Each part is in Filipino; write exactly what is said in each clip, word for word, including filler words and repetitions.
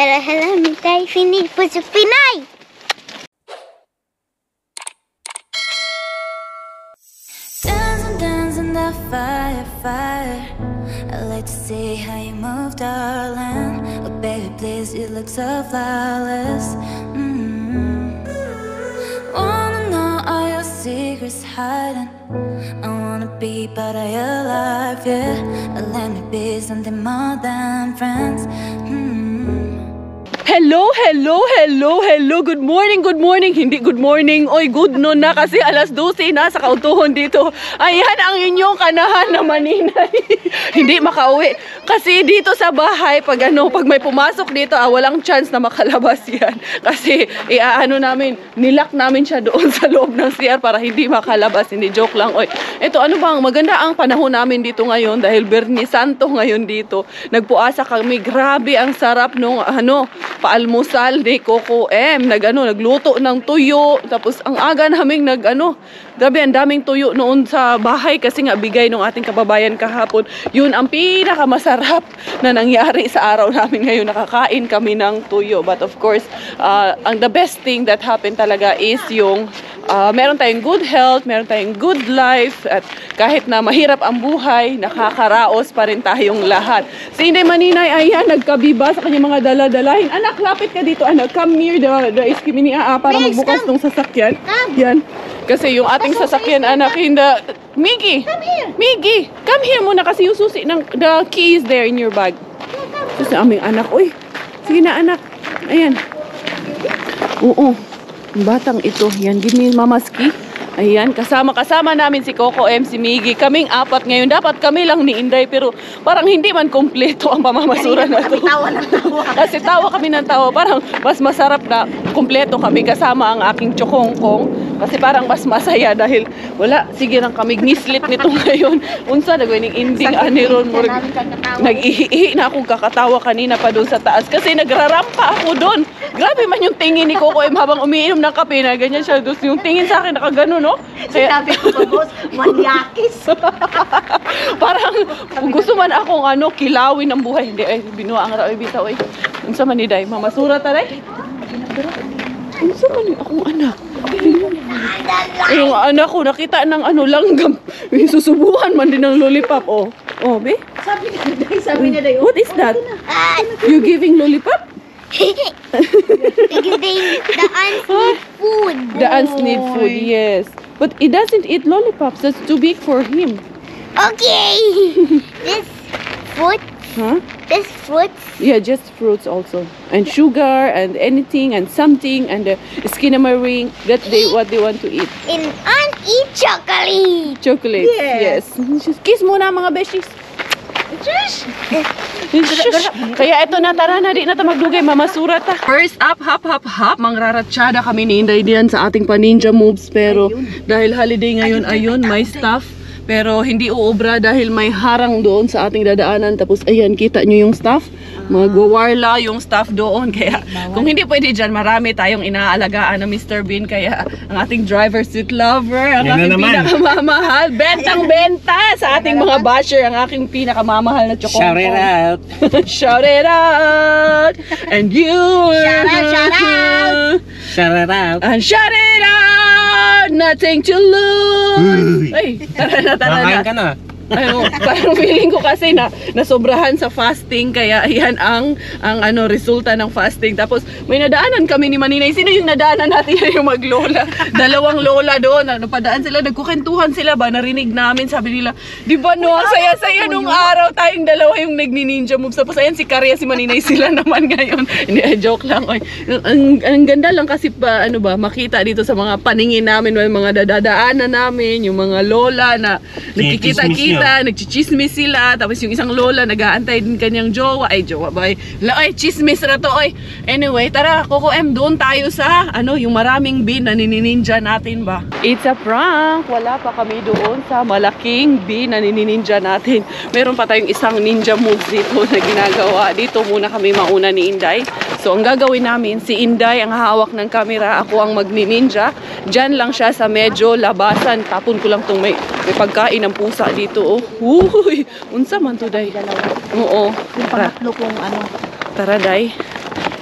Hello, hello, Mitay. Finig po sa Pinay! Dancing, dancing the fire, fire. I like to see how you move, darling. Oh, baby, please, you look so flawless. Mm-hmm. Wanna know all your secrets hiding. I wanna be part of your life, yeah. Let me be something more than friends. Mm-hmm. Hello, hello, hello, hello. Good morning, good morning. Hindi good morning. Oy, good noon na kasi alas dose na sa kautuhon dito. Ayan ang inyong kanahan na maninay. Hindi makauwi. Kasi dito sa bahay, pag ano, pag may pumasok dito, ah, walang chance na makalabas yan. Kasi, iaano namin, nilak namin siya doon sa loob ng C R para hindi makalabas. Hindi, joke lang. Oy, ito, ano bang, maganda ang panahon namin dito ngayon dahil Bernie Santo ngayon dito. Nagpuasa kami. Grabe, ang sarap nung, ano, paalmusal ni Coco M. Nag, ano, nagluto ng tuyo. Tapos ang aga naming nag ano, grabe ang daming tuyo noon sa bahay kasi nga bigay ng ating kababayan kahapon. Yun ang pinakamasarap na nangyari sa araw namin ngayon. Nakakain kami ng tuyo. But of course, uh, ang the best thing that happened talaga is yung uh, meron tayong good health, meron tayong good life, at kahit na mahirap ang buhay, nakakaraos pa rin tayong lahat. Si Inday Maninay, ayan, nagkabiba sa kanyang mga dala-dalahin. Anak, lapit ka dito, anak. Come near the, the iskimini, ah, para Migs, magbukas come. ng sasakyan. Come. Yan. Kasi yung ating Pasok sa sasakyan, iskimini. anak, hindi... Miggy! Come here. Miggy! Come here muna kasi yung susi ng... The key is there in your bag. Susi aming anak. Uy, sige na, anak. Ayan. Oo. Ang batang ito. Yan, give me mama's key. Ayan, kasama-kasama namin si Coco M, si Miggy. Kaming apat ngayon. Dapat kami lang ni Inday, pero parang hindi man kompleto ang pamamasura na to. Tawa ng tawa. Kasi tawa kami ng tawa. Parang mas masarap na kompleto kami kasama ang aking chokongkong. Kasi parang mas masaya dahil wala, sige lang kami nislit nito ngayon. Unsa na gawin ng ending aniron mo. Nag-ihi na akong kakatawa kanina pa doon sa taas. Kasi nagrarampa ako doon. Grabe man yung tingin ni Coco M habang umiinom ng kape na ganyan siya. Doon yung tingin sa akin nakagano, no? Sinabi ko ba, boss, manyakis. Parang kung gusto man akong ano, kilawin ng buhay. Hindi, ay, binuha ang raoy bitaw, ay. Unsa man ni Day? Mamasura taray? Unsa man ni akong anak? Yung anak ko, nakita ng ano, langgam. Susubuhan man din ng lollipop, oh. Oh, be? Sabi niya, Day, sabi niya, Day. What is that? You giving lollipop? Because they, the ants need food. The ants need food, yes. But it doesn't eat lollipops. That's too big for him. Okay. This fruit, Huh? this fruit, Yeah, just fruits also. And sugar and anything and something and the skinnamarink. That's they, what they want to eat. and ant eat chocolate. Chocolate. Yes. Just kiss muna mga beshies. Shush. Shush. Kaya ito na, tara na, di na ta magdugay, mamasura ta. First up, hop, hop, hop. Mangraratsada kami ni Inday diyan sa ating pa-ninja moves. Pero dahil holiday ngayon, ayun, may staff. Pero hindi uubra dahil may harang doon sa ating dadaanan. Tapos ayan, kita nyo yung staff. Magwawarla yung staff doon. Kaya kung hindi pwede dyan, marami tayong inaalagaan na Mister Bean. Kaya ang ating driver seat lover, ang Yan na aking naman. pinakamamahal, bentang-benta sa ating mga basher, ang aking pinakamamahal na chokong. Shout it out. Shout it out. And you. Shout out, shout out. Shout it out. And shout it out. Nothing to lose. Uy. Ay, tara na, tara na. Makain ka na. Ano, parang feeling ko kasi na nasobrahan sa fasting, kaya yan ang ang ano resulta ng fasting. Tapos may nadaanan kami ni Maninay. Sino yung nadaanan natin? Yung maglola. Dalawang lola doon. Ano, padaan sila, nagkukentuhan sila ba? Narinig namin, sabi nila, di ba no, ang saya-saya nung araw tayong dalawa yung nagni-ninja moves. Tapos ayan si Karya, si Maninay sila naman ngayon. Hindi, joke lang. Oy. Ang, ang ganda lang kasi pa, ano ba, makita dito sa mga paningin namin, may mga dadadaanan namin, yung mga lola na nagkikita-kita, nagchichismis sila. Tapos yung isang lola nag-aantay din kanyang jowa. Ay, jowa ba? Ay, chismis na to. Ay. Anyway, tara, Coco M, doon tayo sa, ano, yung maraming bin na ninininja natin ba? It's a prank. Wala pa kami doon sa malaking bin na ninininja natin. Meron pa tayong isang ninja moves dito na ginagawa. Dito muna kami mauna ni Inday. So, ang gagawin namin, si Inday ang hawak ng camera. Ako ang magnininja. Diyan lang siya sa medyo labasan. Tapon ko lang itong may, may pagkain ng pusa dito. Oh. Uy, unsa man to, Day? Oo. Yung pangatlo kong ano. Tara, Day.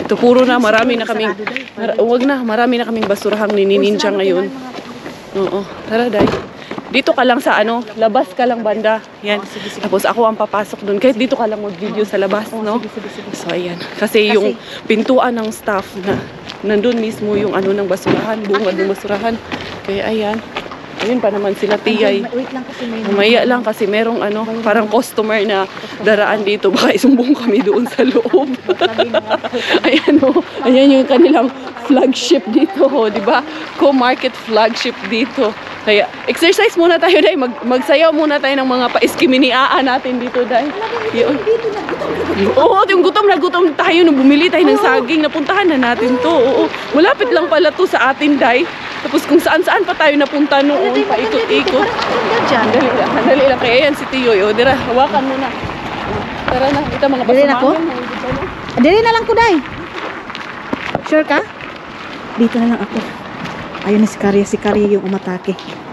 Ito puro na, marami na kaming, mar wag na, marami na kaming basurahang ninininja ngayon. Oo, tara day. Dito ka lang sa ano, labas ka lang banda. Yan. Tapos ako ang papasok doon. Kahit dito ka lang mag-video sa labas, no? So, ayan. Kasi yung pintuan ng staff na nandun mismo yung ano ng basurahan, bungad ng basurahan. Kaya ayan. Ayun pa naman sila tiyay. Wait lang kasi may... Umaya lang kasi merong ano, parang customer na daraan dito. Baka isumbong kami doon sa loob. Ayan o. Ayan yung kanilang flagship dito, ho, di ba? Co-market flagship dito. Kaya exercise muna tayo, Day. Mag magsayaw muna tayo ng mga pa-iskiminiaan natin dito, Day. Yun. Oo, yung gutom na gutom tayo nung bumili tayo ng saging. Napuntahan na natin to. Oo. Malapit lang pala to sa atin, Day. Tapos kung saan-saan pa tayo napunta noon, paikot-ikot. Dali lang, dali lang. Kaya yan si Tiyoy. O, dira, hawakan mo na. Tara na, kita mga Dali na ko? pasamahan. Dali na lang ko, Day. Sure ka? Dito na lang ako. Ayun na si Karya. Si Karya yung umatake.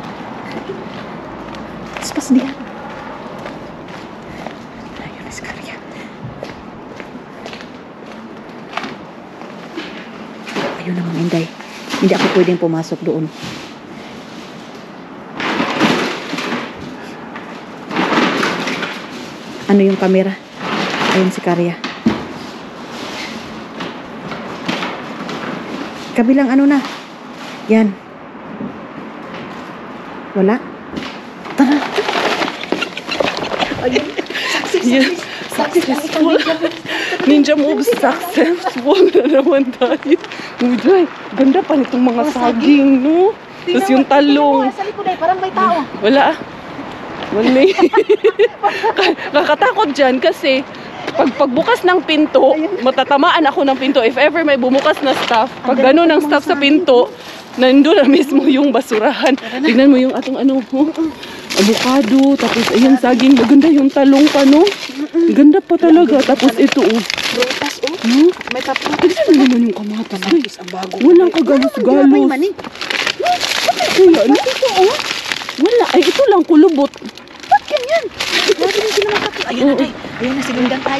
Pas dia. Ayun na si Karya. Ayun naman, Inday. Hindi ako pwedeng pumasok doon. Ano yung camera? Ayun si Karya. Kabilang ano na? Yan. Wala? Tara. Ayun. Yes. Successful. Ninja move successful na naman tayo. Uy, ganda pa nitong mga saging, no? Tapos yung talong. Sa likod ay parang may tao. Wala ah. Wala. Nakakatakot dyan kasi pag pagbukas ng pinto, matatamaan ako ng pinto. If ever may bumukas na staff, pag gano'n ang staff sa pinto, nandun na mismo yung basurahan. Tignan mo yung atong ano, oh, avocado, tapos ayun saging, maganda yung talong pa, no? Ganda pa talaga. Tapos ito, oh. Prutas, oh. No? May tapos. Tignan mo naman yung kamatas. Ay, Ang bago. walang kagalos-galos. Kaya, ano ito, oh? Wala. Ay, ito lang, kulubot. Ba't ganyan? Grabe na sila makakit. Ayun na, Day. Ayun na, silindan tayo.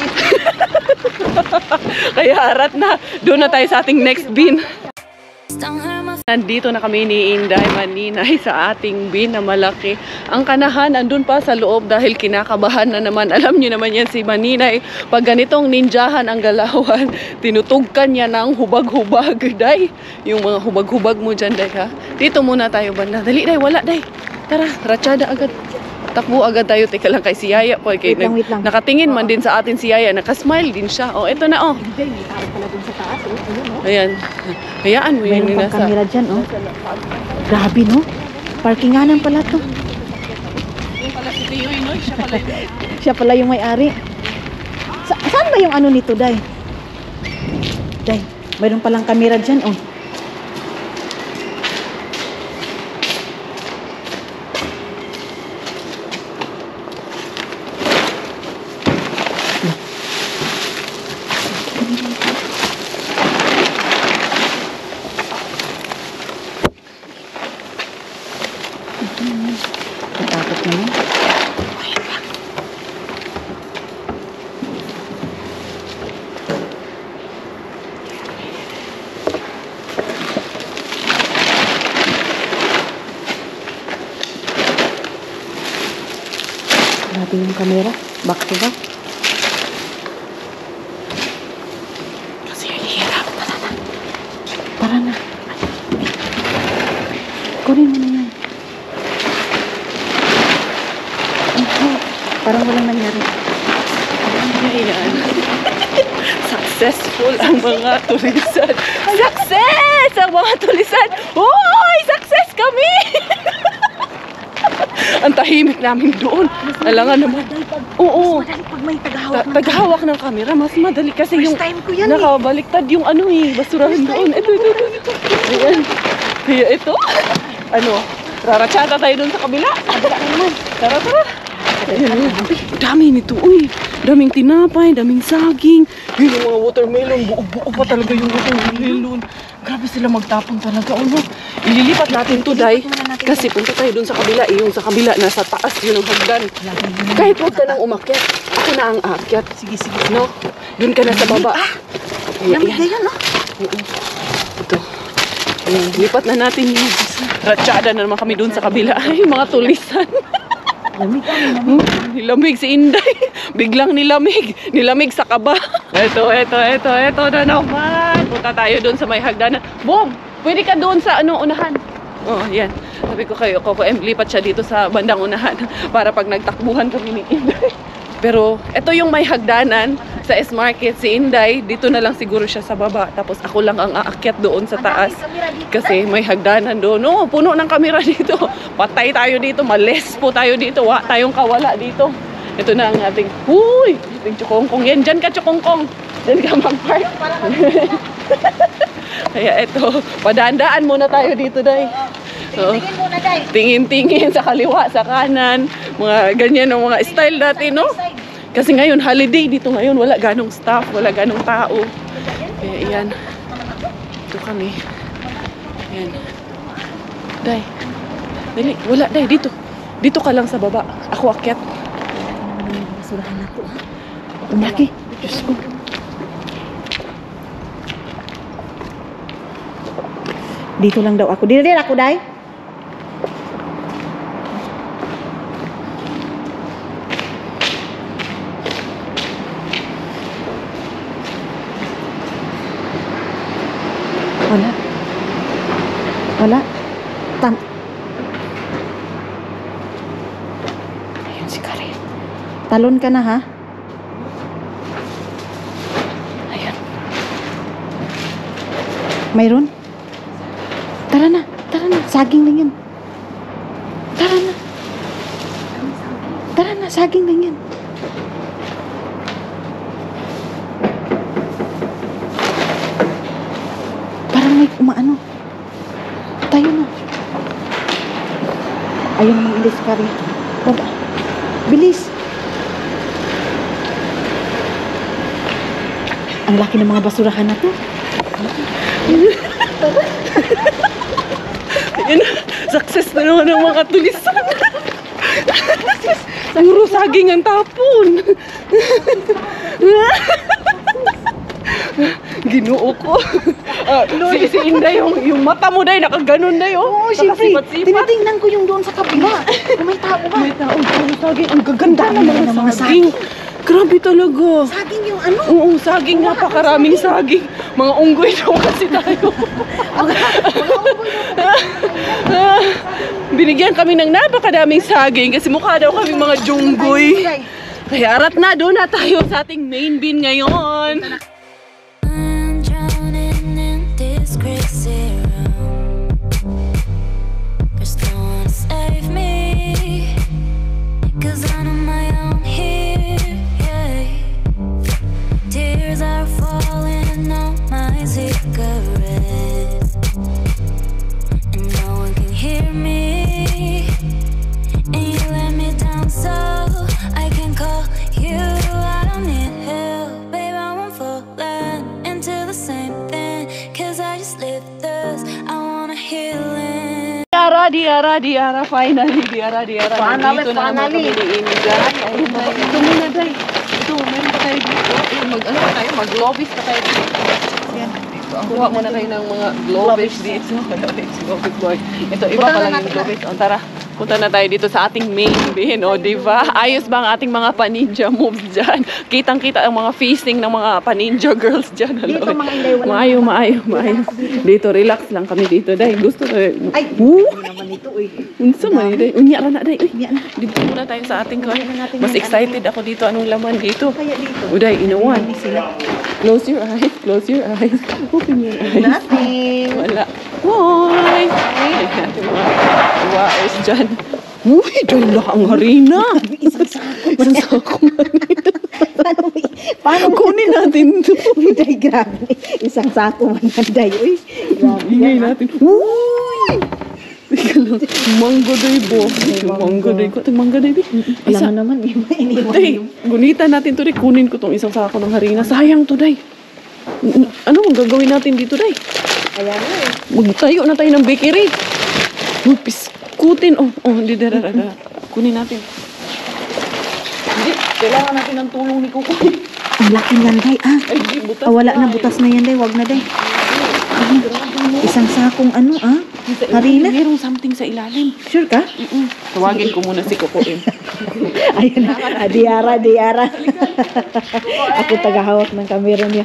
Kaya harat na. Doon na tayo sa ating next bin. Don't hurt my Nandito na kami ni Inday Maninay sa ating bin na malaki. Ang kanahan andun pa sa loob dahil kinakabahan na naman. Alam niyo naman yan si Maninay. Pag ganitong ninjahan ang galawan, tinutugkan niya ng hubag-hubag. Day, yung mga hubag-hubag mo dyan, Day, ha? Dito muna tayo banda. Dali, Day, wala, Day. Tara, ratsyada agad. Takbo agad tayo. Teka lang kay si Yaya. Po, kay, Wait lang, wait lang. Nakatingin man din sa atin si Yaya. Nakasmile din siya. Oh, eto na, oh. Day, may tao pala dun sa taas, oh. Ayun, oh. Ayan. Hayaan mo yun. Mayroon pang nasa- camera dyan, oh. Grabe, no? Parkinganan pala to. Yung pala si Tiyoy, no? Siya pala yun. Siya pala yung may-ari. Sa saan ba yung ano nito, Day? Day, mayroon palang camera dyan, oh. Natakot naman. Grabe yung camera. Back to back. Kasi ang hirap. Tara na. Kunin mo na yan. Oh, parang walang nangyari. Ayan. Successful ang mga tulisan. Success! Ang mga tulisan. Hoy! Success kami! Ang tahimik namin doon. Alangan naman. Oo. Madali pag may Ta- tagahawak ng Taghawak ng camera. Mas madali kasi First yung time ko yan, eh. nakabaliktad yung ano eh. Basurahan doon. Ito, ito, ito. Ayan. Kaya ito. Ano? Raratsada tayo doon sa kabila. kabila na naman. Tara, tara. Ayan, yun. Dami nito, uy. Daming tinapay, daming saging. Yun yung mga watermelon. Buo-buo pa talaga yung watermelon. Grabe sila magtapon talaga. Ano? Ililipat natin to, Day. Kasi punta tayo dun sa kabila. Eh, yung sa kabila, nasa taas yun ang hagdan. Kahit huwag ka nang umakyat. Ako na ang aakyat. Sige, sige. No? Dun ka na sa baba. Lamig na yan, no? Ito. Ayan, lipat na natin yung ratsyada na naman kami doon sa kabila. Ay, mga tulisan. Lamig ka, Nilamig si Inday. Biglang nilamig. Nilamig sa kaba. Ito, ito, ito, ito na naman. Punta tayo doon sa may hagdanan. Boom! Pwede ka doon sa ano, unahan. Oh, yan. Sabi ko kayo, Coco M, lipat siya dito sa bandang unahan para pag nagtakbuhan kami ni Inday. Pero, ito yung may hagdanan sa S-Market. Si Inday, dito na lang siguro siya sa baba. Tapos ako lang ang aakyat doon sa taas. Kasi may hagdanan doon. Oh, puno ng kamera dito. Patay tayo dito. Males po tayo dito. Wa tayong kawala dito. Ito na ang ating, huy! Ating chukongkong. Yan, dyan ka chukongkong. Dyan ka mag-park. Kaya ito, padandaan muna tayo dito, Day. Tingin muna, Day. Tingin-tingin sa kaliwa, sa kanan. Mga ganyan ang mga style natin, no? Kasi ngayon, holiday dito ngayon. Wala ganong staff, wala ganong tao. Kaya yan. Ito kami. Yan. Day. Dali. Wala, Day. Dito. Dito ka lang sa baba. Ako akyat. Basurahan na to. Umaki. Diyos ko. Dito lang daw ako. Dito din ako, Day. Wala. Wala. Tam. Ayun si Karen. Talon ka na, ha? Ayan. Mayroon? Tara na. Tara na. Saging lang yan. Tara na. Tara na. Saging lang yan. Parang may umaano. Tayo na. Ayun naman ilis ka rin. Baba. Bilis. Ang laki ng mga basurahan na to. Ayan. Success na naman ang mga tulisan. Puro saging ang tapon. Ginoo ko. Ah, si, si Inday, yung, yung mata mo, Day, nakaganon, Day, oh. Oo, siyempre. Nakasipat-sipat. Tinitingnan ko yung doon sa kabila. Kung may tao ba? May tao, puro saging. Ang gaganda Ang ng dami mga ng mga saging. Grabe talaga. Saging yung ano? Oo, saging. Napakaraming saging. Mga unggoy daw kasi tayo. Binigyan kami ng napakadaming saging kasi mukha daw kami mga junggoy. Kaya arat na, doon na tayo sa ating main bin ngayon. I'm drowning in this crazy room. There's no one to save me, 'cause I'm on my own here, yeah. Tears are falling on my cigarette, and no one can hear me. And you let me down, so I can call you. I don't need help, babe, I won't fall into the same thing, 'cause I just live this. I wanna heal it. Diara, Diara, Diara, finally, Diara, Diara. Finally, Nandito na naman finally. kami ni Inday. Ayun na, ito muna, Day. Ito, meron pa tayo dito. Eh, mag, ano pa tayo, mag-globis pa tayo dito. Yan. Kuha muna kayo ng mga globis dito. Globis boy. Ito, iba pa lang yung globis. O, tara. Punta na tayo dito sa ating main bin, o, diba? Ayos ba ang ating mga paninja moves dyan? Kitang-kita ang mga facing ng mga paninja girls dyan. Dito, mga Inday, walang Maayo, maayo, maayo. Dito, relax lang kami dito, Day. Gusto ko. Ay, Woo! hindi naman ito, eh. Unsa man, Day? Unya ra na, Day. Uy, Unya na. dito muna tayo sa ating kwan. natin Mas yung excited ako dito. Anong laman dito? Kaya dito. Uday, inuwan. Hindi sila. Close your eyes. Close your eyes. Open your eyes. Nothing. Wala. Hoy! Ayan, yung mga waos dyan. Uy, dyan lang ang harina. Isang sako. Isang sako harina. Paano, paano Kunin natin to. Uy, Day, grabe. Isang sako man yan, Day. Uy, grabe. Ingay natin. Uy! Teka lang. Manggo day bo. Manggo day ko. Ito manggo day. Alam mo naman, iba iniwan Day, yung... gunitan natin to, Day. Kunin ko tong isang sako ng harina. Sayang to, Day. N- Ano ang gagawin natin dito, Day? Ayan mo eh. Magtayo na tayo ng bakery. Uy, piskutin. Oh, oh, hindi, dara, dara. Kunin natin. Hindi, kailangan natin ng tulong ni Kukoy. Ang laki niyan, day. Ah, Ay, di, butas ah, wala na, eh. butas na yan, day. Wag na, day. Isang sakong ano, ah? Harina? Merong something sa ilalim. Sure ka? Mm-mm. Tawagin ko muna si Coco M. Ayan na. Ah, Diara, Diara. Ako tagahawak ng kamera niya.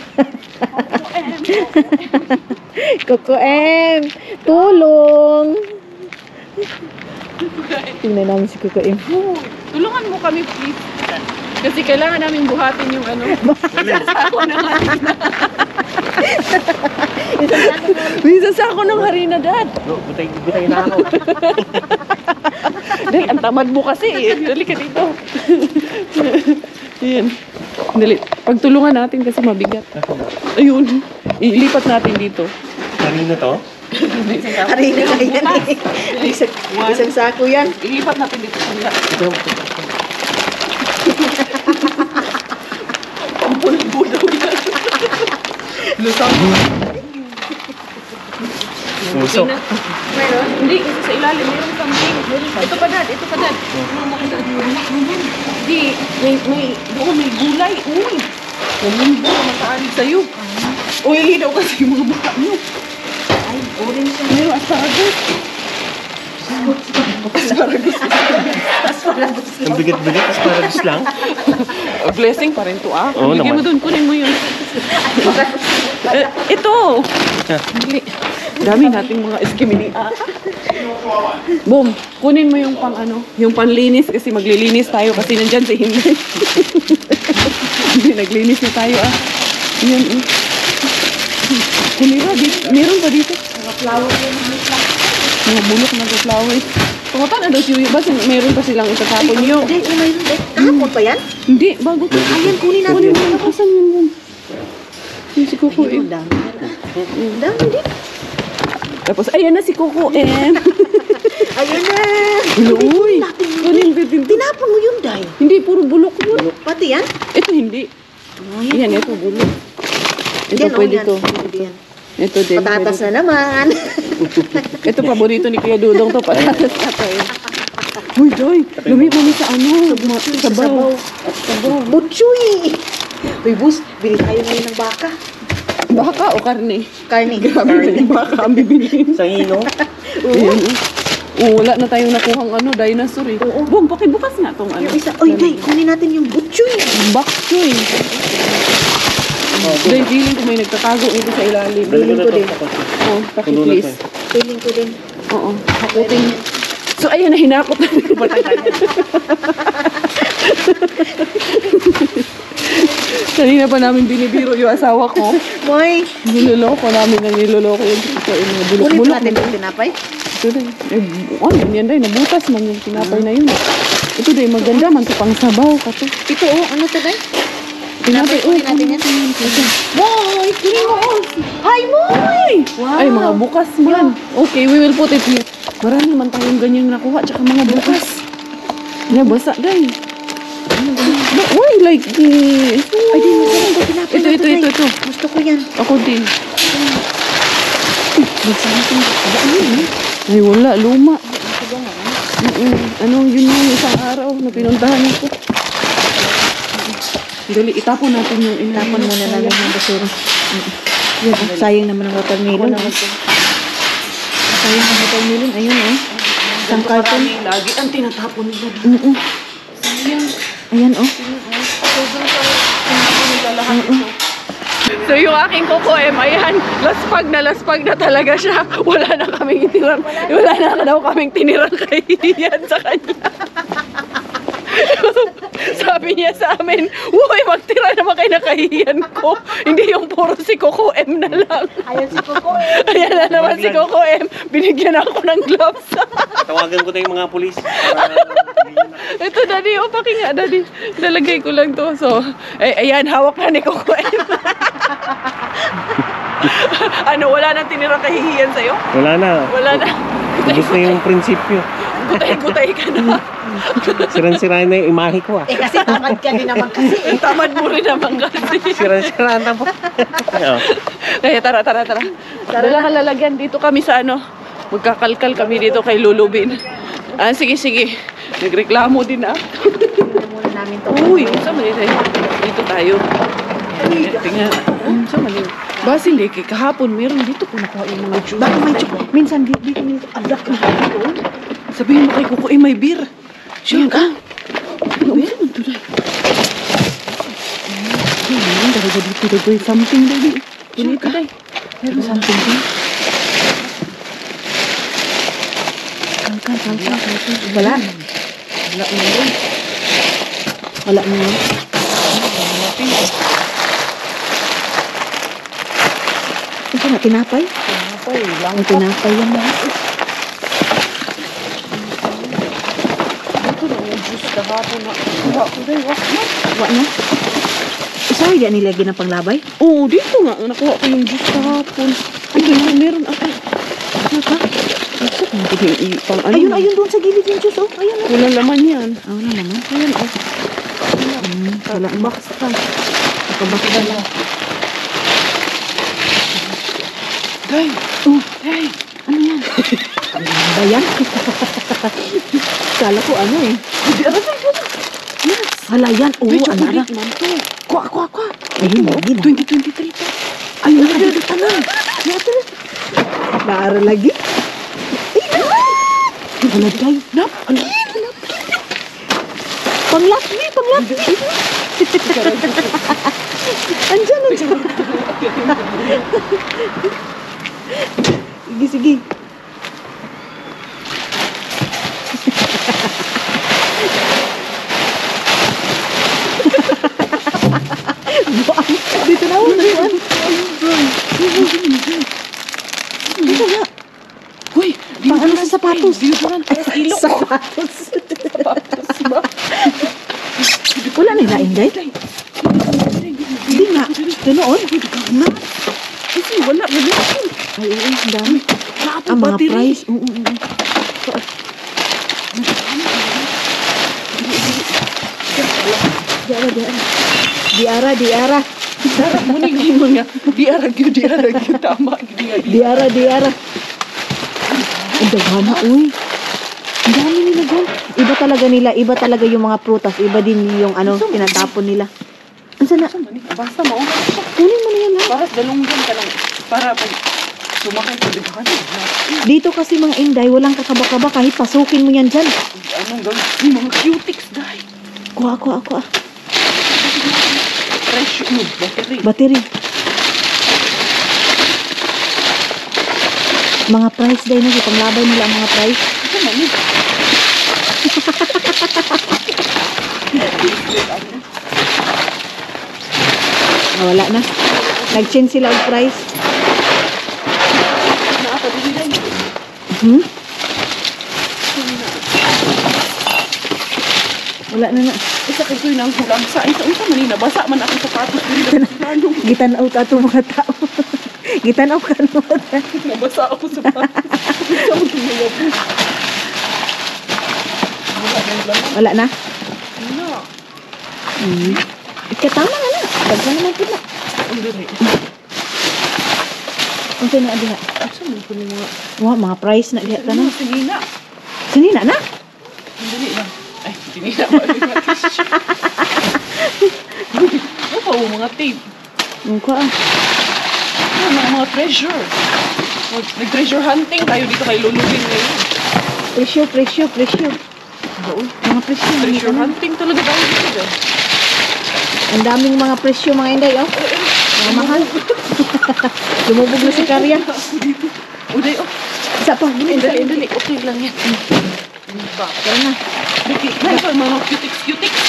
Coco M, tulong. Tingnan namin si Coco M. Tulungan mo kami, please. Kasi kailangan namin buhatin yung ano. Sako ng harina. Minsan sako ng harina, Dad. Butay, butay na ako. Dahil ang tamad mo kasi eh. Dali ka dito. Ayan. Dali. Pagtulungan natin kasi mabigat. Ayun. Ilipat natin dito. Kanina to? Harina na yan eh. Isang, isang sako yan. Ilipat natin dito. Pampulbo daw yan. Lusang. Puso. Meron? Hindi, kasi sa ilalim meron something. Ito pa, Dad. Ito pa, Dad. Hindi. May, may, doon may gulay. Uy. Lumumbo. Makaalig sa'yo. Uy, daw kasi yung mga baka nyo. Ay, orange siya. Meron asparagus. Asparagus. Asparagus. Ang bigat-bigat, asparagus lang. A blessing pa rin to, ah. Oo Bigyan mo naman. doon, kunin mo yun. Eh, ito. Dali. Dami nating mga eskimini. Ah. Boom, kunin mo yung pang ano, yung panlinis kasi maglilinis tayo kasi nandyan si Hindi. Hindi, naglinis na tayo ah. Yan eh. Kumira, dito. Meron pa dito. Mga flower yun. Mga bulok na flowers. Pangutan na daw si Yuyo. Basta meron pa silang itatapon yun. Day, oh, mayroon, day. Kahapon pa yan? Hindi, bago to. Ayan, kunin natin. Kunin mo na. Kasan yun yun? Yung si Coco eh. Ang dami. Ang dami din. Tapos, ayan na si Coco eh. Ayun na. Uy, kunin bitin. Tinapon mo yun, day. Hindi, puro bulok yun. Pati yan? Ito hindi. Ayan, ito bulok. Ito Yan, oh, pwede yan. to. Pwede yan. Ito din. Patatas pwede. na naman. Ito paborito ni Kuya Dudong to. Patatas na to eh. Uy, Joy. Lumipa mo sa ano. ma- Sabaw. Sabaw. Butchoy. Uy, bus, bili tayo ngayon ng baka. Baka o karne? Karne. Grabe na yung baka ang bibilin. Sa hino? Ayan. Oh, wala na tayong nakuhang ano, dinosaur eh. Oo. Bong, pakibukas nga tong ano. Yung isa, oy, day, kunin natin yung butchoy. Bak choy. Dahil feeling ko may nagtatago nito sa ilalim. Balik ko ko na din. to. Oh, paki Puno na please. to. Feeling ko din. Oo, hakutin. So, ayan na, hinakot na. Kanina pa namin binibiro yung asawa ko. Moy, Niloloko namin na niloloko yung ito. Yung kunin bulok-bulok. natin yung tinapay. Ito din. Eh, ano, yan din. Nabutas man yung tinapay na yun. Ito din, maganda man ito pang sabaw ka to. Ito, oh, ano to, day? Tinapay, oh, kunin natin yan. ito. Moy, kunin mo, oh. Hi, Moy! Wow. Ay, mga bukas man. Okay, we will put it here. Marami man tayong ganyan nakuha, tsaka mga bukas. Yan, basa, day. Uy, like this. Ay, di mo ko tinapay Ito, ito, ito, ito. Gusto ko yan. Ako din. Magsama ko yung Ay, wala, luma. Mm-mm. Ano, yun yung isang araw na pinuntahan ko. Dali, itapon natin yung ina. Tapon muna namin yung basura. Yan, oh, sayang naman ang watermelon. Oh. Sayang ang watermelon. Ayun, oh. Isang carton. Lagi ang tinatapon nila. Mm-mm. Sayang. Ayan, oh. So yung aking Coco M, ayan, laspag na laspag na talaga siya. Wala na kaming tinirang, wala na daw kaming tinirang kahihiyan sa kanya. Sabi niya sa amin, uy, magtira naman kayo na kahihiyan ko. Hindi yung puro si Coco M na lang. Ayaw si Coco eh. Ayan na naman si Coco M, binigyan ako ng gloves. Tawagan ko na yung mga pulis. Para Ito, Daddy, o paki nga, Daddy. Nalagay ko lang to. So, ay, ayan, hawak na ni Coco M. Ano, wala nang tinirang kahihiyan sa'yo? wala na. Wala na. Ubus na yung prinsipyo. Gutay-gutay ka na. Siran-siraan na yung imahe ko ah. Eh kasi tamad ka din naman kasi eh. Tamad mo rin naman kasi. Siran-siraan na po. Oo. Kaya tara, tara, tara. Dala ka lalagyan. Dito kami sa ano. Magkakalkal kami dito kay Lulubin. Ah, sige, sige. Nagreklamo din ah. namin to. Uy, sa mali tayo. Dito tayo. Tingnan. Sa mali. Basi leki kahapon meron dito ko nakuha yung mga juice. Baka may chok. Minsan di di kami adak na dito. Sabihin mo kay Kuko, eh, may beer. Sure ka? Ano ba naman ito dahil? Ano, dalaga dito, dalaga something dali. Sure ka? Meron something dali. Kalka, kalka, kalka. Wala. Wala mo yun. Wala mo yun. Ito na, tinapay? Tinapay lang. Ang tinapay yan lahat. Ito na yung juice kahapon na. Wala ko dahil, wak na. Wala na. Isa yan nilagay ng panglabay? Oo, dito nga. Nakuha ko yung juice kahapon. Ito na, meron ako. Ano ka? Ito kung pwede yung pang ano. Ayun, ayun doon sa gilid yung juice, oh. Ayun, oh. Walang laman yan. Ah, wala naman. Ayan, oh. Hmm, wala. Box ka. Nakabak na lang. Day! Oh, Day! ano yan? Ano ba yan? Kala ko ano eh. Hindi, ano ba yun? Yes. Hala yan. Oo, Wait, ano na. chocolate man to. Kuha, kuha, kuha. Ayun, lagi na. twenty twenty-three to. Ayun, nakadito ka na. Nata na. Naara lagi. Ay, na. Wala day. Nap! Ano? Panglakmi, panglakmi. Andyan, andyan. Sige, sige. Buwan. Dito na ako, buwan. Dito na. Uy! Pang ano sa sapatos? Deodorant para sa ilok. Sapatos. Sapatos ba? Wala na ilain, day. Hindi nga. Ganoon. Na. Kasi wala. Wala. Ay, oo, ang dami. Kapo, Ang mga battery. price. Oo, oo, oo. Diara, diara. Diara, diara. Sarap mo na yung mga diarag yun, diarag yun. Tama. Diarag yun. Diara, diara. Ang dagana, uy. Ang dami nila dyan. Iba talaga nila, iba talaga yung mga prutas. Iba din yung ano, tinatapon nila. Ang sana, Basta mo. kunin mo na yan ha. Para dalunggan ka lang. Para pag sumakay ka, di ba ka na? Dito kasi mga inday, walang kakaba-kaba kahit pasukin mo yan dyan. Anong gawin? Yung mga cutics, dahil. Kuha, kuha, kuha. Fresh yun. Battery. Battery. Mga price dahil na, panglabay nila ang mga price. Ito man yun. Ah, wala na. Nag-change sila ang price. Nakakabili lang. Hmm? Wala na na. Isa kayo ko yun ang kulang sa. Ito, ito manina. Basa man ako sapatos. Dito na sinanong. Gitanaw ka ito mga tao. Gitanaw ka ito mga tao. Nabasa ako sa sapatos. Ito ang tumiyab. Wala na lang. Wala na? Wala. Hmm. Ikatama na na. Dagsa naman po na. Ang dali. Ang sino na diha? Asa mo ko mga... Wah, mga price na diha ka na. Ano, sinina. Sini na na? Ano Ang dali lang. Ay, sinina pa. Ano pa o mga tape? Ang ka ah. Ano, mga, mga treasure. Mag- Nag-treasure hunting tayo dito kay Lulubin ngayon. Presyo, presyo, presyo. Mga presyo. Treasure hunting talaga tayo dito. guys. Ang daming mga presyo mga inday, oh. Mga mahal. Lumubog na si Karya. Uday, oh. Isa pa. Dali, dali, dali. Okay lang yan. Ba? Tara na. Dali, dali pa mga cutics, cutics.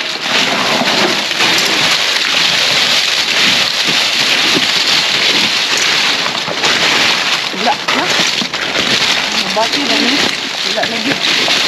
Wala, ha? Mabati na ni. Wala na yun.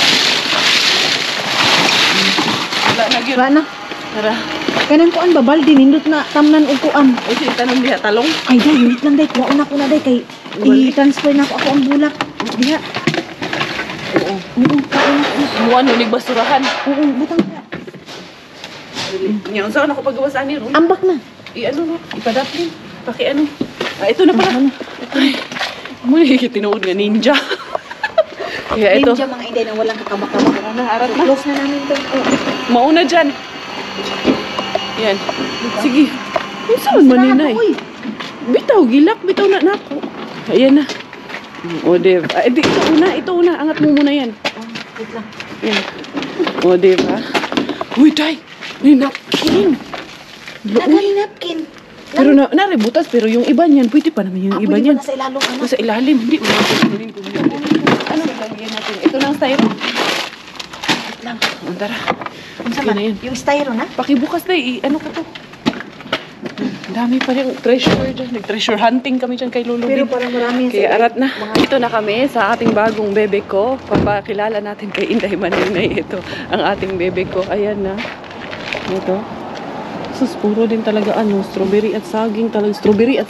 Wala na yun. Wala na. Tara. Kanang kuan ba baldi nindot na tamnan og kuan. Ay, sige, tanong niya, talong. Ay day, wait lang day. Kuha na ko na day kay i-transfer na ako ako ang bulak. Diha. Oo. Oo, kuha na ko. Mo ano, nagbasurahan. Oo, butang ka. Ngayon, saan ako paggawasan ni Ron? Ambak na. I ano no, ipadaplin. Paki ano. Ah, ito na pala. Ay, muna tinuod nga ninja. Kaya ito. Ninja mga inday na walang kakabak-kabak. Ano na, arat na. Close na namin to. Oo. Mauna dyan. Yan. Sige. Kung saan maninay? Bitaw, gilak. Bitaw na nako. Ayan na. O, diba? Eh, di, ito una. Ito una. Angat mo muna yan. Yan. O, diba? Uy, tay. May napkin. Nagali napkin. Pero na, naributas. Pero yung iba niyan, pwede pa naman yung iba niyan. Na sa ilalong ano. Sa ilalim. Hindi. Ano lagyan natin? Ito lang styro. Lang. O, tara. Unsa Sige man? na yan. Yung styro na? Pakibukas na i ano ko to. Ang dami pa rin treasure dyan. Nag-treasure hunting kami dyan kay Lolo Pero Big. parang marami yan Kaya sa- arat na. Dito na kami sa ating bagong bebe ko. Papakilala natin kay Inday Maninay. Ito ang ating bebe ko. Ayan na. Ito. Sus, puro din talaga ano. Strawberry at saging talaga. Strawberry at...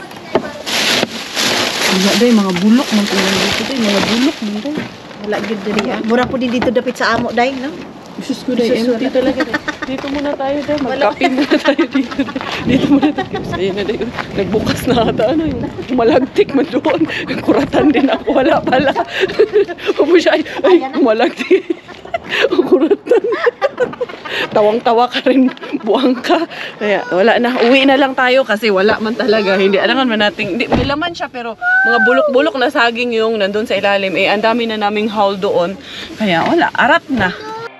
Wala day, mga bulok man kung dito day. Mga bulok man day. Wala gid diri. ah. Mura po din dito dapit sa amo day, no? Sus ko day. Sus, Empty wala. talaga day. Dito muna tayo day. Magkape muna tayo dito. Dito muna tayo. Ayun na day. Nagbukas na ata. Ano yung malagtik man doon. Kuratan din ako. Wala pala. Opo siya. Ay, ay malagtik. Kuratan. Tawang-tawa ka rin. Buwang ka. Kaya wala na. Uwi na lang tayo kasi wala man talaga. Hindi. Alangan man natin. Hindi, may laman siya pero mga bulok-bulok na saging yung nandun sa ilalim. Eh, ang dami na naming haul doon. Kaya wala. Arat na.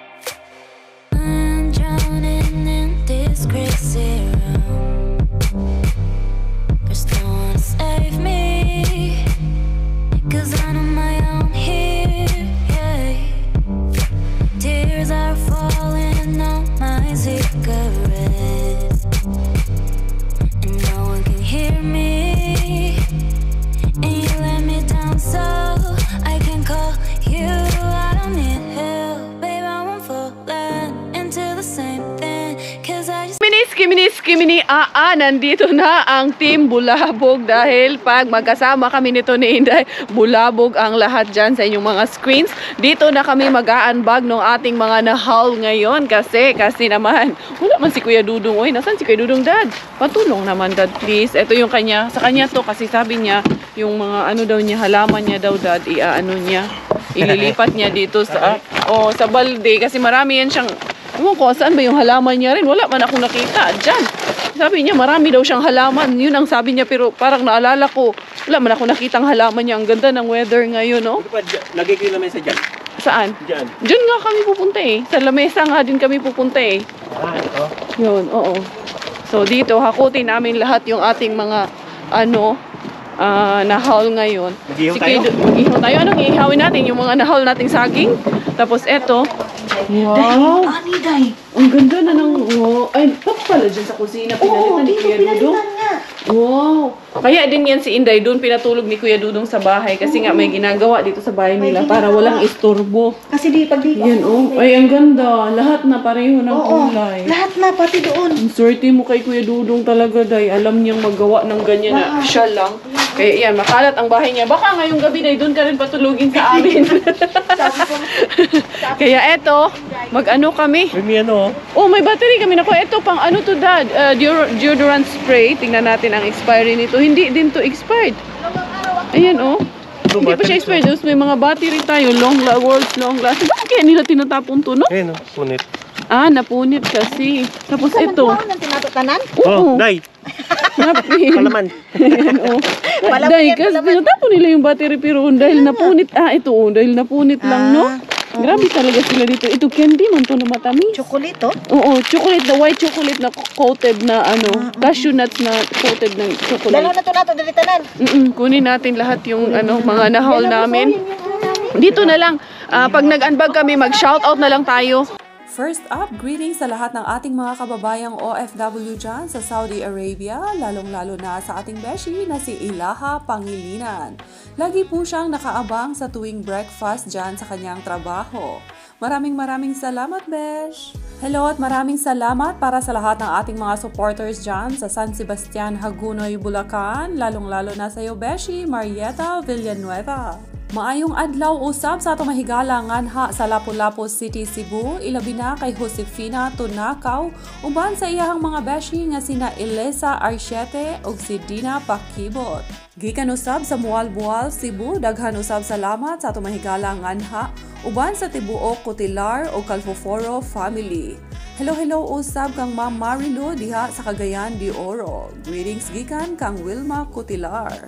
I'm drowning in this crazy room. There's no one to save me, 'cause I'm on my own here, yeah. Tears are falling on my cigarette, and no one can hear me. And you let me down so I can call you. I don't need help, babe, I won't fall into the same thing, 'cause I just Kiminis, kiminis, kimini, aa, nandito na ang team Bulabog dahil pag magkasama kami nito ni Inday, bulabog ang lahat dyan sa inyong mga screens. Dito na kami mag-a-unbag ng ating mga na-haul ngayon kasi, kasi naman, wala man si Kuya Dudong. Uy, nasan si Kuya Dudong, Dad? Patulong naman, Dad, please. Ito yung kanya, sa kanya to kasi sabi niya, yung mga ano daw niya, halaman niya daw, Dad, i-ano niya, ililipat niya dito sa, oh, sa balde kasi marami yan siyang. Ewan ko, saan ba yung halaman niya rin? Wala man ako nakita. Diyan. Sabi niya, marami daw siyang halaman. Yun ang sabi niya, pero parang naalala ko, wala man ako nakitang halaman niya. Ang ganda ng weather ngayon, no? Ito pa, lagay ko yung lamesa dyan. Saan? Dyan. Diyan nga kami pupunta eh. Sa lamesa nga din kami pupunta eh. Ah, ito. Yun, oo. So, dito, hakutin namin lahat yung ating mga, ano, ah, na-haul ngayon. Mag-ihaw Si tayo? Kuya Du- Mag-ihaw tayo. Anong ihawin natin? Yung mga na-haul nating saging. Tapos, eto. Wow! Ani day. Ang ganda na ng, wow. Ay, pap pala dyan sa kusina. Oo, Pinalitan ni dito Kuya Dudong. pinalitan nga. Wow. Kaya din yan si Inday, doon pinatulog ni Kuya Dudong sa bahay. Kasi nga may ginagawa dito sa bahay nila para walang istorbo. Kasi di pag dito. Yan, oh. Ay, ang ganda. Lahat na pareho ng Oo, kulay. lahat na pati doon. Ang swerte mo kay Kuya Dudong talaga, Day. Alam niyang magawa ng ganyan na siya lang. Kaya yan, makalat ang bahay niya. Baka ngayong gabi, Day, doon ka rin patulugin sa amin. Kaya eto, mag-ano kami. May ano, Oh, may battery kami. Naku, ito pang ano to, Dad? Uh, deodor- deodorant spray. Tingnan natin ang expiry nito. Hindi din to expired. Ayan, oh. Hindi pa siya expired. Tapos may mga battery tayo. Long la world's long last. Bakit kaya nila tinatapon to, no? eh no, punit. Ah, napunit kasi. Tapos ito. Ano nang tinatutanan? Oo. Oh, day, Napin. palaman. Ayan, oh. Palaman Dahil yan, kasi palaman. tinatapon nila yung battery pero dahil napunit. Ah, ito, oh. Dahil napunit lang, no? Grabe talaga sila dito. Ito candy man to na matamis. Chocolate, oh. Oo, chocolate na white chocolate na coated na ano, cashew nuts na coated ng Dalawa chocolate. na to nato dali tanan. Mm kunin natin lahat yung ano mga na-haul namin. Dito na lang, ah, pag nag-unbag kami, mag-shoutout na lang tayo. First up, greetings sa lahat ng ating mga kababayang O F W dyan sa Saudi Arabia, lalong-lalo na sa ating beshi na si Ilaha Pangilinan. Lagi po siyang nakaabang sa tuwing breakfast dyan sa kanyang trabaho. Maraming maraming salamat, besh! Hello at maraming salamat para sa lahat ng ating mga supporters dyan sa San Sebastian, Hagunoy, Bulacan, lalong-lalo na sa iyo, beshi, Marieta Villanueva. Maayong adlaw usab sa atong mahigalangan ha sa Lapu-Lapu City, Cebu, ilabi na kay Josefina Tunakaw uban sa iyahang mga beshi nga sina Elisa Arciete ug si Dina Pakibot. Gikan usab sa Mualbual, Cebu, daghan usab salamat sa atong mahigalangan ha uban sa tibuok Cutilar ug Calfoforo family. Hello hello usab kang Ma'am Marilu diha sa Cagayan de Oro. Greetings gikan kang Wilma Cutilar.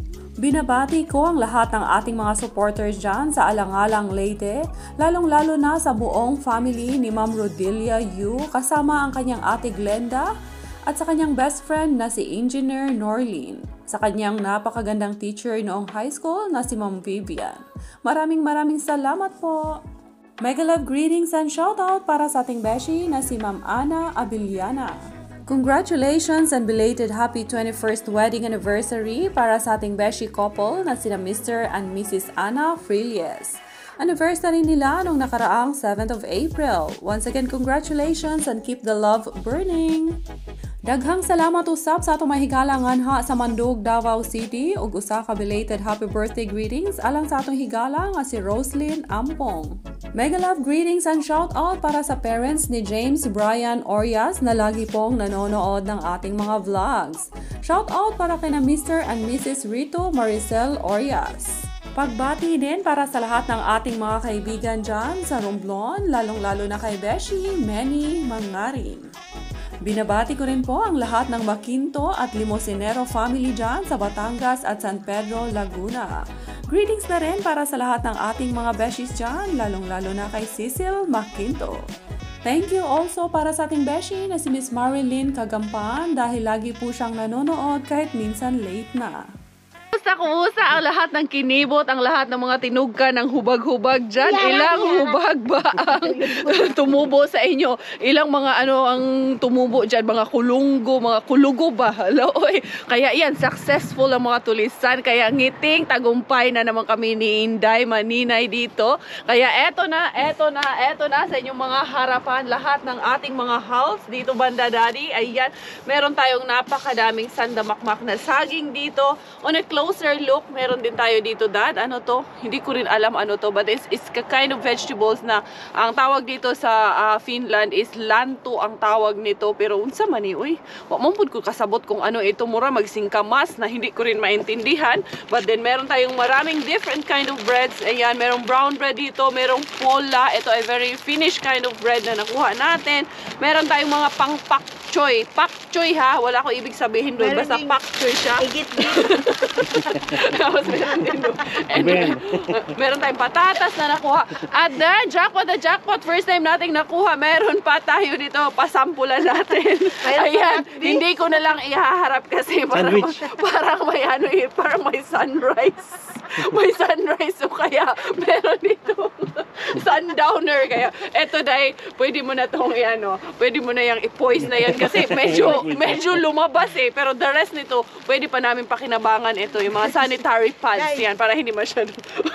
Binabati ko ang lahat ng ating mga supporters dyan sa Alangalang Leyte, lalong-lalo na sa buong family ni Ma'am Rodilia Yu kasama ang kanyang ate Glenda at sa kanyang best friend na si Engineer Norlene, sa kanyang napakagandang teacher noong high school na si Ma'am Vivian. Maraming maraming salamat po! Mega love greetings and shoutout para sa ating beshi na si Ma'am Ana Abiliana. Congratulations and belated happy twenty-first wedding anniversary para sa ating beshi couple na sina Mister and Missus Ana Frilles. Anniversary nila nung nakaraang seventh of April. Once again, congratulations and keep the love burning! Daghang salamat usab sa atong mahigalangan ha sa Mandog, Davao City ug usa ka belated happy birthday greetings alang sa atong higala nga si Roslyn Ampong. Mega love greetings and shout out para sa parents ni James Brian Orias na lagi pong nanonood ng ating mga vlogs. Shout out para kina Mister and Missus Rito Maricel Orias. Pagbati din para sa lahat ng ating mga kaibigan dyan sa Romblon, lalong-lalo na kay Beshi, Manny, Mangarin. Binabati ko rin po ang lahat ng Maquinto at Limosinero family dyan sa Batangas at San Pedro, Laguna. Greetings na rin para sa lahat ng ating mga Beshis dyan, lalong-lalo na kay Cecil Maquinto. Thank you also para sa ating Beshi na si Miss Marilyn Kagampan dahil lagi po siyang nanonood kahit minsan late na. Kumusta, kumusta ang lahat ng kinibot, ang lahat ng mga tinugkan ng hubag-hubag dyan? Yara, Ilang yara. hubag ba ang tumubo sa inyo? Ilang mga ano ang tumubo dyan? Mga kulunggo, mga kulugo ba? Hello, oy. Kaya yan, successful ang mga tulisan. Kaya ngiting, tagumpay na naman kami ni Inday, Maninay dito. Kaya eto na, eto na, eto na sa inyong mga harapan. Lahat ng ating mga house dito, Banda Daddy. Ayan, meron tayong napakadaming sandamakmak na saging dito. On a close closer look, meron din tayo dito, Dad. Ano to? Hindi ko rin alam ano to, but it's, it's a kind of vegetables na ang tawag dito sa uh, Finland is lanto ang tawag nito. Pero unsa man ni, uy, wa man pud ko kasabot kung ano ito, mura magsingkamas na hindi ko rin maintindihan. But then meron tayong maraming different kind of breads. Ayan, merong brown bread dito, merong pola. Ito ay very Finnish kind of bread na nakuha natin. Meron tayong mga pang pak choy. Pak choy ha, wala ko ibig sabihin doon. Basta pak choy siya. Tapos meron din doon. And meron tayong patatas na nakuha. At then, jackpot na jackpot. First time nating nakuha. Meron pa tayo dito. Pasampulan natin. Ayan. Hindi ko na lang ihaharap kasi parang, parang may ano eh. Parang may sunrise. May sunrise. So kaya meron dito sundowner. Kaya eto dahil pwede mo na itong ano, pwede mo na yung i-poise na yan kasi medyo, medyo lumabas eh. Pero the rest nito, pwede pa namin pakinabangan ito. Yung mga sanitary pads yan para hindi masyado.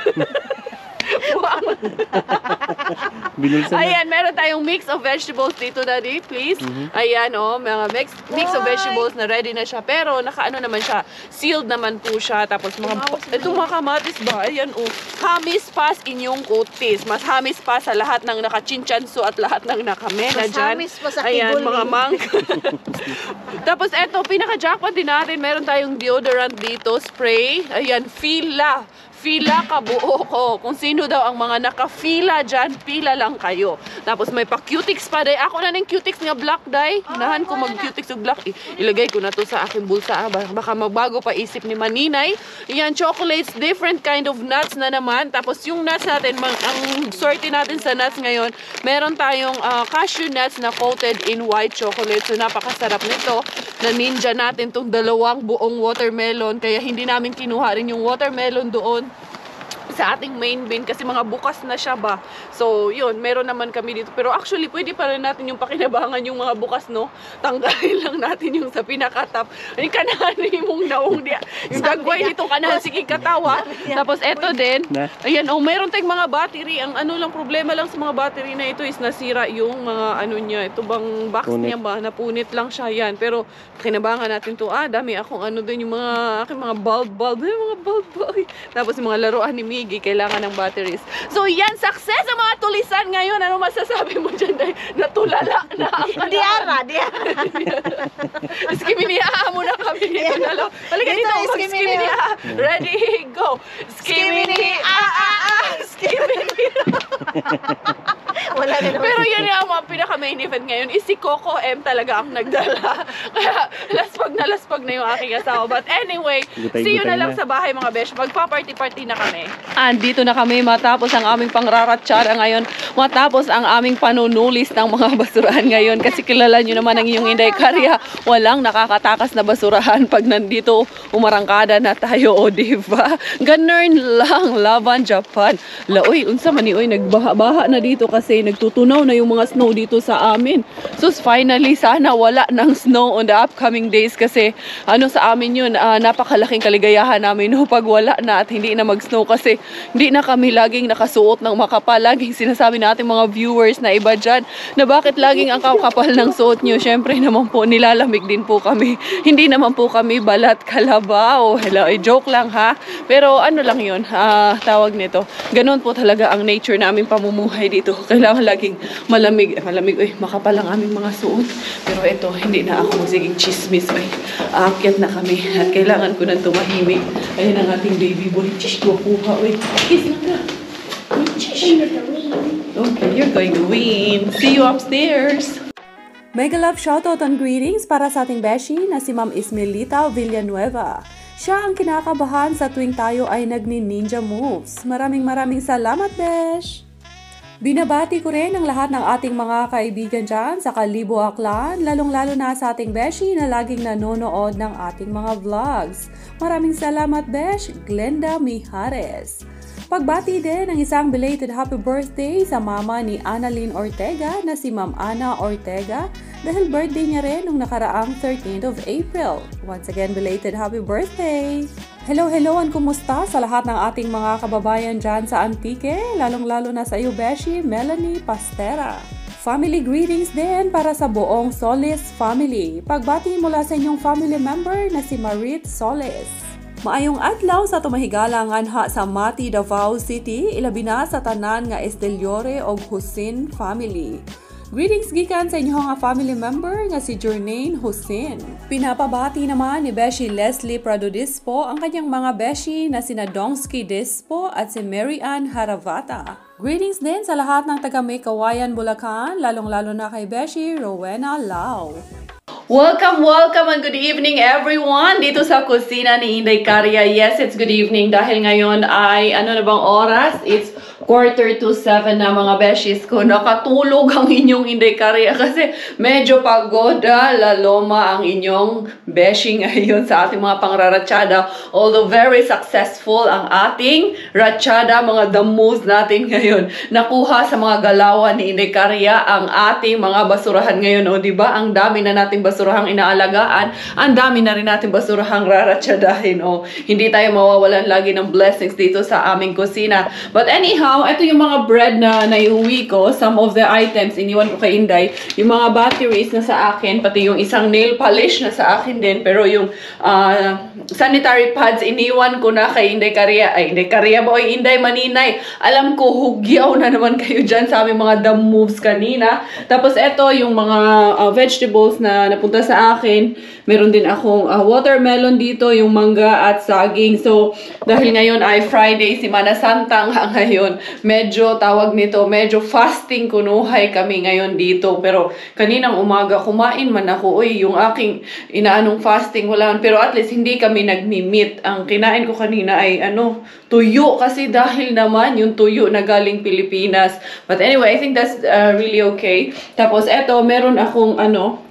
Ayan, meron tayong mix of vegetables dito, Daddy, please. Mm-hmm. Ayan, oh, mga mix, mix of vegetables na ready na siya. Pero nakaano naman siya, sealed naman po siya. Tapos mga, itong mga kamatis ba? Ayan, oh, hamis pa sa inyong kutis. Mas hamis pa sa lahat ng nakachinchanso at lahat ng nakamena dyan. Mas hamis pa sa kibuli. Ayan, mga mangga. Tapos eto, pinaka-jackpot din natin. Meron tayong deodorant dito, spray. Ayan, Fila. Fila ka buo ko. Kung sino daw ang mga naka-fila dyan, pila lang kayo. Tapos may pa-cutics pa, day. Ako na ng cutics nga black, day. Hinahan ko mag-cutics ng black. I ilagay ko na to sa aking bulsa. Baka magbago pa isip ni Maninay. Yan, chocolates, different kind of nuts na naman. Tapos yung nuts natin, ang sorty natin sa nuts ngayon, meron tayong uh, cashew nuts na coated in white chocolate. So napakasarap nito. Na ninja natin tong dalawang buong watermelon. Kaya hindi namin kinuha rin yung watermelon doon sa ating main bin kasi mga bukas na siya ba. So, yun, meron naman kami dito. Pero actually, pwede pa rin natin yung pakinabangan yung mga bukas, no? Tanggalin lang natin yung sa pinakatap. Yung kanahan mong naong diya. Yung dagway nitong kanahan, sige katawa. Tapos, eto din. Ayan, oh, meron tayong mga battery. Ang ano lang, problema lang sa mga battery na ito is nasira yung mga ano niya. Ito bang box punit niya ba? Napunit lang siya yan. Pero, pakinabangan natin to. Ah, dami akong ano din yung mga, aking mga bulb-bulb. Yung mga bulb-bulb. Tapos, yung mga laruan ni Miggy, kailangan ng batteries. So, yan, success ang mga tulisan ngayon. Ano masasabi mo dyan? Natulala na. Di ara, di ara. Skiminiha muna kami dito na lang. Halika dito, mag-skiminiha. Ready, go. Skiminiha, ah, ah, ah. Skiminiha. Wala na naman. Pero yun nga, ang mga pinaka-main event ngayon is si Coco M talaga ang nagdala. Kaya laspag na laspag na yung aking asawa. But anyway, Gutay-gutay see you na lang na. sa bahay mga besh. Magpa-party-party na kami. Andito na kami matapos ang aming pangraratsara ngayon. Matapos ang aming panunulis ng mga basurahan ngayon. Kasi kilala nyo naman ang inyong Inday Karya. Walang nakakatakas na basurahan pag nandito umarangkada na tayo. O diba? Ganun lang. Laban Japan. Laoy, unsa man ni oy, nagbaha-baha na dito kasi nagtutunaw na yung mga snow dito sa amin. So finally, sana wala ng snow on the upcoming days kasi ano sa amin yun, uh, napakalaking kaligayahan namin no, pag wala na at hindi na mag-snow kasi hindi na kami laging nakasuot ng makapal. Laging sinasabi natin mga viewers na iba dyan na bakit laging ang kapal ng suot nyo. Siyempre naman po, nilalamig din po kami. Hindi naman po kami balat kalabaw. Hello, eh, joke lang ha. Pero ano lang yun, uh, tawag nito. Ganon po talaga ang nature namin pamumuhay dito. Kailangan laging malamig. Malamig, uy, makapal ang aming mga suot. Pero ito, hindi na ako magsiging chismis. Ay, aakyat na kami. At kailangan ko nang tumahimik. Ayun ang ating baby boy. Chish, kuha, uy. Kiss na ka. Uy, chish. Okay, you're going to win. See you upstairs. Mega love shoutout and greetings para sa ating beshi na si Ma'am Ismelita Villanueva. Siya ang kinakabahan sa tuwing tayo ay nagni-ninja moves. Maraming maraming salamat, besh! Binabati ko rin ang lahat ng ating mga kaibigan dyan sa Kalibo Aklan, lalong-lalo na sa ating beshi na laging nanonood ng ating mga vlogs. Maraming salamat, besh! Glenda Mijares. Pagbati din ng isang belated happy birthday sa mama ni Annalyn Ortega na si Ma'am Ana Ortega dahil birthday niya rin nung nakaraang thirteenth of April. Once again, belated happy birthday! Hello, hello, and kumusta sa lahat ng ating mga kababayan dyan sa Antique, lalong-lalo na sa iyo, beshi, Melanie Pastera. Family greetings din para sa buong Solis family. Pagbati mula sa inyong family member na si Marit Solis. Maayong adlaw sa tumahigalang anha sa Mati, Davao City, ilabi na sa tanan nga Esteliore og Husin family. Greetings gikan sa inyong nga family member nga si Jornane Husin. Pinapabati naman ni Beshi Leslie Prado Dispo ang kanyang mga beshi na sina Dongsky Dispo at si Mary Ann Haravata. Greetings din sa lahat ng taga May Kawayan, Bulacan, lalong-lalo na kay Beshi Rowena Lau. Welcome, welcome, and good evening everyone dito sa kusina ni Inday Karya. Yes, it's good evening dahil ngayon ay ano na bang oras? It's quarter to seven na mga beshies ko. Nakatulog ang inyong Inday Karya kasi medyo pagoda, laloma ang inyong beshi ngayon sa ating mga pangraratsada. Although very successful ang ating ratsada, mga damos natin ngayon. Nakuha sa mga galawan ni Inday Karya ang ating mga basurahan ngayon. O diba, ang dami na nating basurahang inaalagaan, ang dami na rin nating basurahang raratsadahin. O hindi tayo mawawalan lagi ng blessings dito sa aming kusina. But anyhow, ito yung mga bread na naiuwi ko. Some of the items, iniwan ko kay Inday. Yung mga batteries na sa akin, pati yung isang nail polish na sa akin din. Pero yung uh, sanitary pads, iniwan ko na kay Inday Karya. Ay, Inday Karya ba? Oy, Inday Maninay. Alam ko, hugyaw na naman kayo dyan sa aming mga dumb moves kanina. Tapos ito, yung mga uh, vegetables na napunta sa akin. Meron din akong uh, watermelon dito, yung mangga at saging. So, dahil ngayon ay Friday, si Mana Santa nga ngayon. Medyo tawag nito, medyo fasting kunuhay kami ngayon dito. Pero kaninang umaga, kumain man ako. Uy, yung aking inaanong fasting, wala. Pero at least hindi kami nagmi-meat. Ang kinain ko kanina ay ano, tuyo. Kasi dahil naman yung tuyo na galing Pilipinas. But anyway, I think that's uh, really okay. Tapos eto, meron akong ano,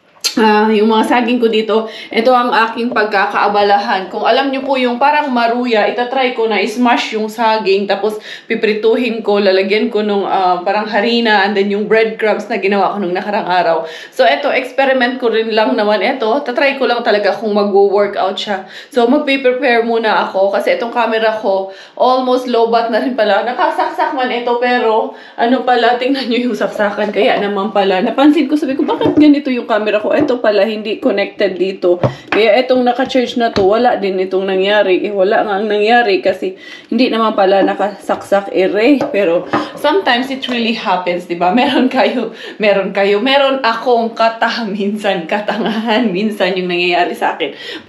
Uh, yung mga saging ko dito, ito ang aking pagkakaabalahan. Kung alam nyo po yung parang maruya, itatry ko na ismash yung saging, tapos piprituhin ko, lalagyan ko nung uh, parang harina, and then yung breadcrumbs na ginawa ko nung nakarang araw. So ito, experiment ko rin lang naman ito. Tatry ko lang talaga kung mag-workout siya. So magpe-prepare muna ako, kasi itong camera ko, almost low-bat na rin pala. Nakasaksak man ito, pero ano pala, tingnan nyo yung saksakan. Kaya naman pala, napansin ko, sabi ko, bakit ganito yung camera ko? Ito pala hindi connected dito. Kaya itong naka-charge na to, wala din itong nangyari. Eh, wala nga ang nangyari kasi hindi naman pala nakasaksak ere. Pero sometimes it really happens, diba? Meron kayo, meron kayo, meron akong kata minsan, katangahan minsan yung nangyayari sa akin. But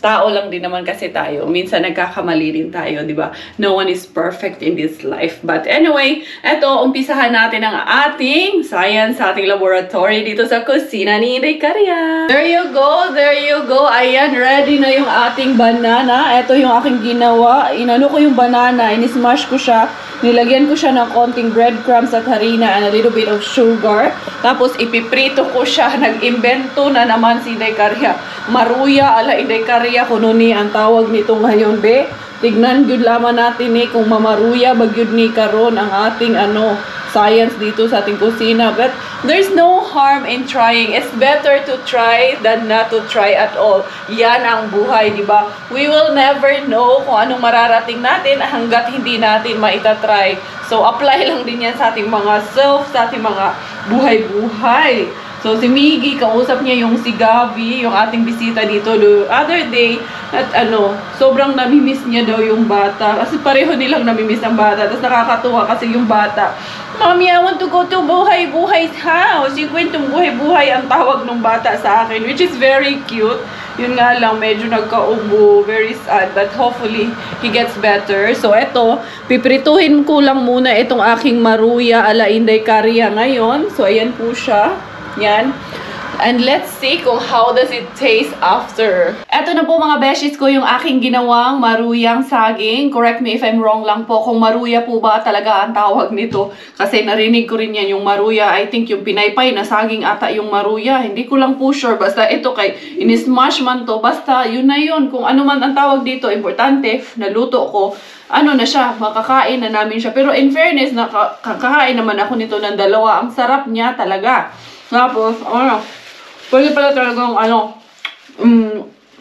tao lang din naman kasi tayo. Minsan nagkakamali din tayo, di ba? No one is perfect in this life. But anyway, eto, umpisahan natin ang ating science sa ating laboratory dito sa kusina ni Inday Karya. There you go, there you go. Ayan, ready na yung ating banana. Eto yung aking ginawa. Inano ko yung banana, inismash ko siya. Nilagyan ko siya ng konting breadcrumbs at harina and a little bit of sugar. Tapos ipiprito ko siya. Nag-imbento na naman si Inday Karya. Maruya ala Inday Karya kuno ni ang tawag nito ngayon, be. Tignan gyud lamang natin eh kung mamaruya bagyud ni karon ang ating ano science dito sa ating kusina. But there's no harm in trying. It's better to try than not to try at all. Yan ang buhay, di ba? We will never know kung anong mararating natin hanggat hindi natin maitatry. So, apply lang din yan sa ating mga self, sa ating mga buhay-buhay. So, si Miggy, kausap niya yung si Gabi, yung ating bisita dito the other day. At ano, sobrang namimiss niya daw yung bata. Kasi pareho nilang namimiss ang bata. Tapos nakakatuwa kasi yung bata, Mommy, I want to go to Buhay-Buhay's house. Yung kwentong buhay-buhay ang tawag ng bata sa akin, which is very cute. Yun nga lang, medyo nagkaubo, very sad, but hopefully, he gets better. So, eto, piprituhin ko lang muna itong aking maruya ala Inday Karya ngayon. So, ayan po siya. Yan. And let's see kung how does it taste after. Eto na po mga beshies ko yung aking ginawang maruyang saging. Correct me if I'm wrong lang po kung maruya po ba talaga ang tawag nito. Kasi narinig ko rin yan yung maruya. I think yung pinaypay na saging ata yung maruya. Hindi ko lang po sure. Basta ito kay inismash man to. Basta yun na yun. Kung ano man ang tawag dito, importante, naluto ko. Ano na siya, makakain na namin siya. Pero in fairness, nakakain naman ako nito ng dalawa. Ang sarap niya talaga. Tapos, ano, pwede pala talagang, ano, um,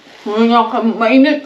mainit.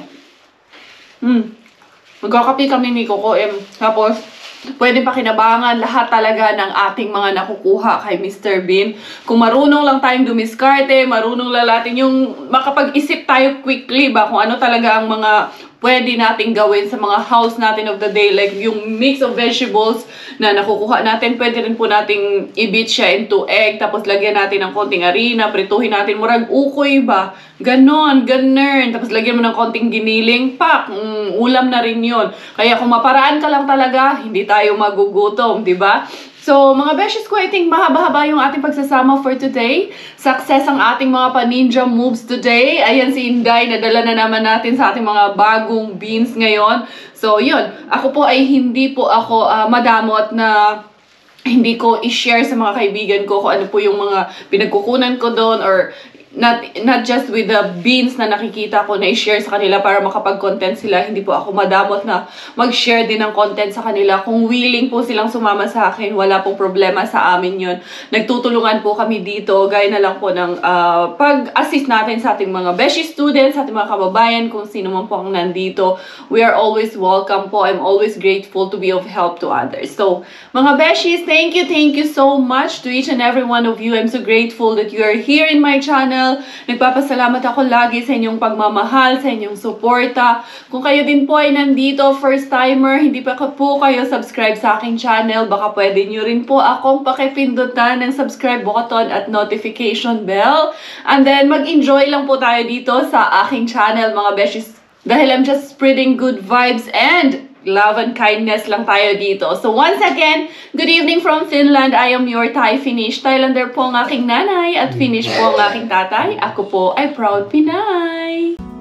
Hmm. Magkakapi kami ni Coco M. Tapos, pwede pakinabangan lahat talaga ng ating mga nakukuha kay Mister Bean. Kung marunong lang tayong dumiskarte, marunong lang natin yung makapag-isip tayo quickly ba kung ano talaga ang mga pwede nating gawin sa mga house natin of the day. Like yung mix of vegetables na nakukuha natin, pwede rin po nating i-beat siya into egg. Tapos lagyan natin ng konting harina, prituhin natin. Murag ukoy ba? Ganon, ganun. Tapos lagyan mo ng konting giniling. Pak! Mm, ulam na rin yun. Kaya kung maparaan ka lang talaga, hindi tayo magugutom, di ba? So, mga beshes ko, I think mahaba-haba yung ating pagsasama for today. Success ang ating mga pa-ninja moves today. Ayan si Inday, nadala na naman natin sa ating mga bagong beans ngayon. So, yun. Ako po ay hindi po ako uh, madamot na hindi ko i-share sa mga kaibigan ko kung ano po yung mga pinagkukunan ko doon or Not, not just with the beans na nakikita ko na i-share sa kanila para makapag-content sila. Hindi po ako madamot na mag-share din ng content sa kanila. Kung willing po silang sumama sa akin, wala pong problema sa amin yun. Nagtutulungan po kami dito. Gaya na lang po ng uh, pag-assist natin sa ating mga beshi students, sa ating mga kababayan, kung sino man po ang nandito. We are always welcome po. I'm always grateful to be of help to others. So, mga beshis, thank you, thank you so much to each and every one of you. I'm so grateful that you are here in my channel. Nagpapasalamat ako lagi sa inyong pagmamahal, sa inyong suporta. Kung kayo din po ay nandito, first timer, hindi pa po kayo subscribe sa aking channel, baka pwede nyo rin po akong pakipindutan ng subscribe button at notification bell. And then, mag-enjoy lang po tayo dito sa aking channel, mga beshies. Dahil I'm just spreading good vibes and love and kindness lang tayo dito. So once again, good evening from Finland. I am your Thai Finnish. Thailander po ang aking nanay at Finnish po ang aking tatay. Ako po ay proud Pinay.